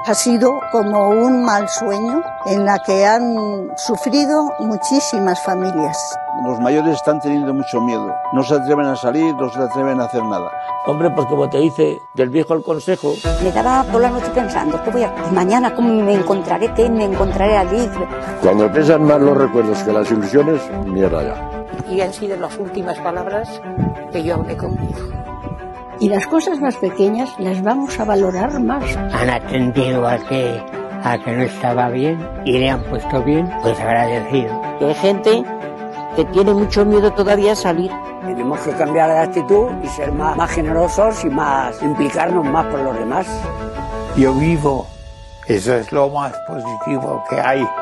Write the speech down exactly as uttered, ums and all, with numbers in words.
Ha sido como un mal sueño en la que han sufrido muchísimas familias. Los mayores están teniendo mucho miedo, no se atreven a salir, no se atreven a hacer nada. Hombre, pues como te dice, del viejo al consejo. Me daba por la noche pensando, ¿qué voy a hacer? Mañana cómo me encontraré, qué me encontraré allí. Cuando pesan más los recuerdos que las ilusiones, mierda ya. Y han sido las últimas palabras que yo hablé con mi hijo. Y las cosas más pequeñas las vamos a valorar más. Han atendido a que, a que no estaba bien y le han puesto bien, pues agradecido. Que hay gente que tiene mucho miedo todavía a salir. Tenemos que cambiar de actitud y ser más, más generosos y más implicarnos más por los demás. Yo vivo, eso es lo más positivo que hay.